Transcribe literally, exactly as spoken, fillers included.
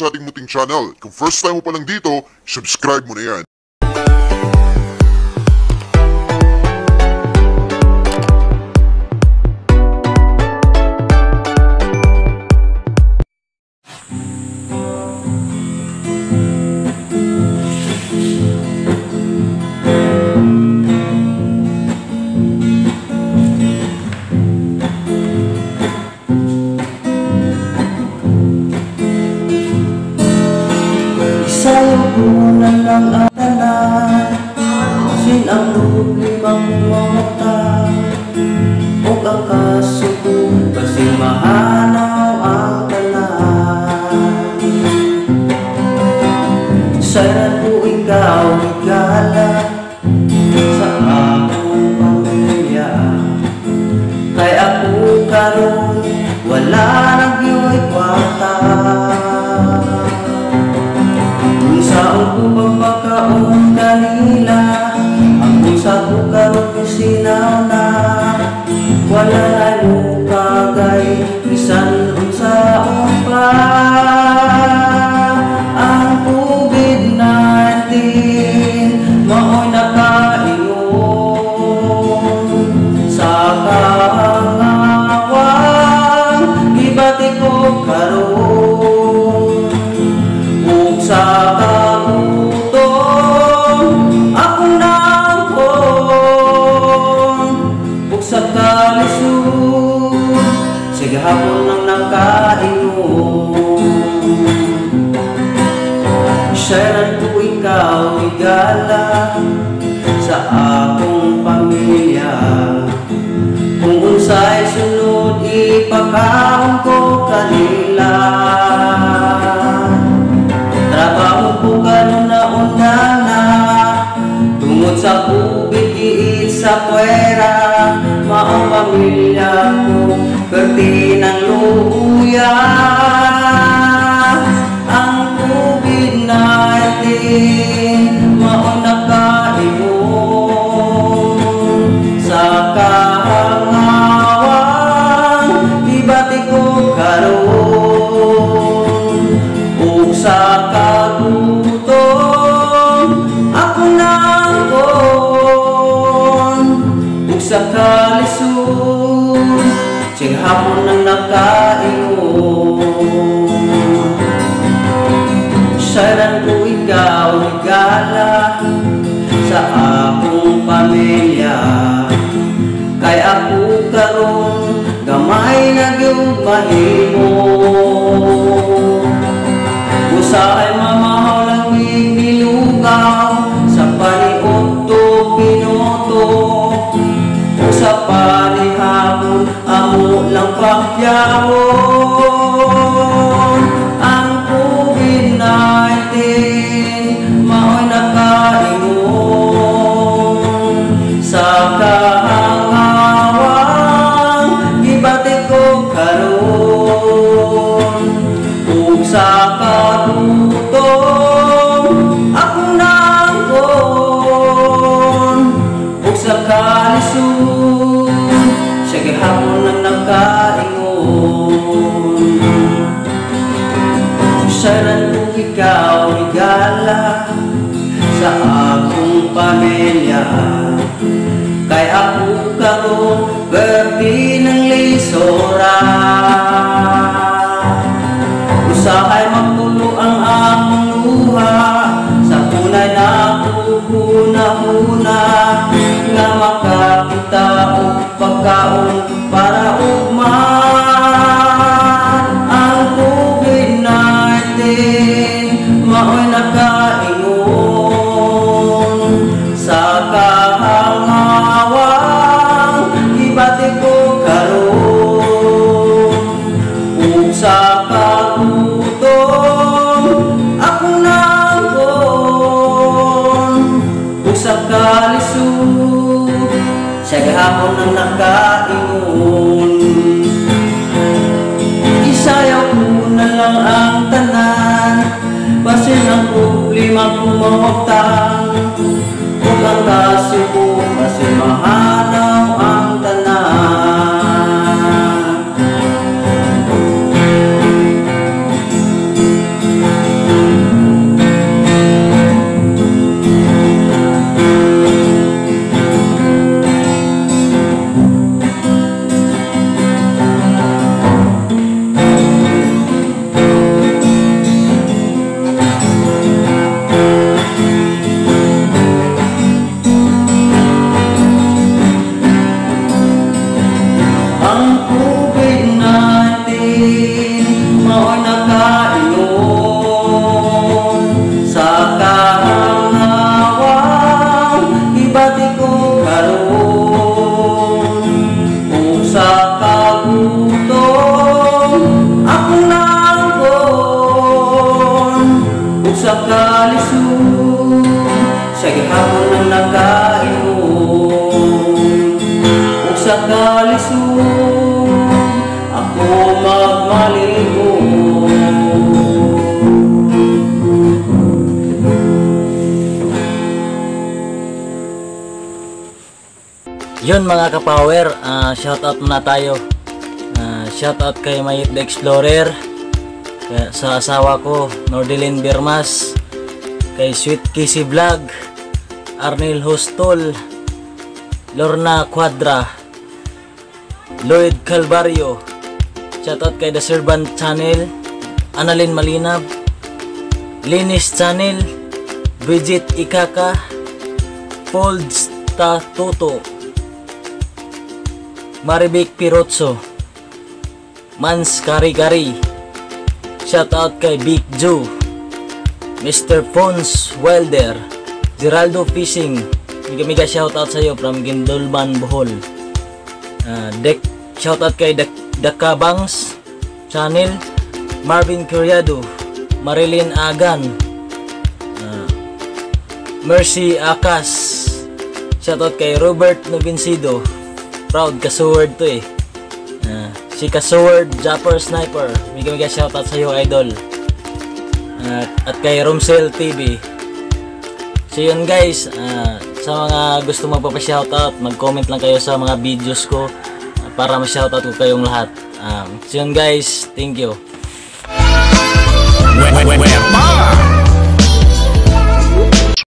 sa ating muting channel. Kung first time mo pa lang dito, subscribe mo na yan. Sa'yo kunan lang ang tanan, sin ang problemang mamutang, o ang kasuko, basin mahanaw ang tanan. Sana po ikaw higala sa akong pamilya, kay ako karon wala nang giyo'y kwarta. Saan ko pagpakaon kanila, ang usa ko karon sinaw na, wala na mo kagay bisan unsaon pa. Ang COVID nineteen mao'y nakaingon sa kahangawang gibati ko karon ug sa sige hapon nang nakaingon. Sharan ko ikaw igala sa akong pamilya, kung unsay sunod ipakaon ko kanila. Trabaho ko karon na unang na, tungod sa COVID iit sa puwera, maong pamilya ko perti ng luya. Ang COVID nineteen maong nakaingon sa kahangawang ibati ko karon ug sa kagutom ako nangkon ug sa kalisod sing hapon nang nakaingon. Saran ko ikaw higala sa akong pamilya, kay ako karon gamay na gyud mahimo. Usahay mamahaw lang nilugaw sa paniot to pinoto, usa pa ni hapon amo lang pakyawon. Ang COVID nineteen mao'y nakaingon sa kahangawang gibati ko karon ug sa kagutom ako nangkon ug sa kalisod sige hapon nang nakaingon. Saran ko ikaw higala sa akong pamilya, kay ako karon perti ng lisora. Usahay magtulo ang among luha, sa punay na kuhuna-huna nga makakita og pagkaon para ugma. Ang COVID nineteen mao'y nakaingon sa kahangawang ibati ko karon ug sa kagutom ako nangkon ug sa kalisod sige hapon nang nakaingon. Isayaw ko na lang ang tanan, basin ang problema kumawagtang, ug ang kasuko basin mahanaw ang tanan. sa kalisod sa gihapon ng nagkainom, ug sa kalisod ako magmaligo. Yun mga kapower, uh, shoutout muna tayo. Uh, shoutout kay Mayit the Explorer, kaya sa asawa ko Nordelin Birmas, kay Sweet Kissy Vlog, Arnel Hostol, Lorna Quadra, Lloyd Calvario. Shoutout kay The Servant Channel, Annalyn Malinab, Linis Channel, Bridget Ikaka, Folds Tatuto, Maribik Pirozzo, Mans Kari Kari. Shoutout kay Big Joe, Mister Pons Wilder, Geraldo Fishing. Miga miga shoutout sa iyo from Gindolban, Bohol. Uh, Dek shoutout kay Dek Dakabangs Channel, Marvin Curiado, Marilyn Agan, uh, Mercy Akas. Shoutout kay Robert Novincido, proud Kasword to eh. Uh, si Kasword Japper Sniper, miga miga shoutout sa iyo idol. Uh, at kay Romsel T V. So yun guys, uh, sa mga gusto magpapa-shoutout, mag-comment lang kayo sa mga videos ko uh, para ma-shoutout ko kayong lahat. Um, so yun guys, thank you. Where, where, where,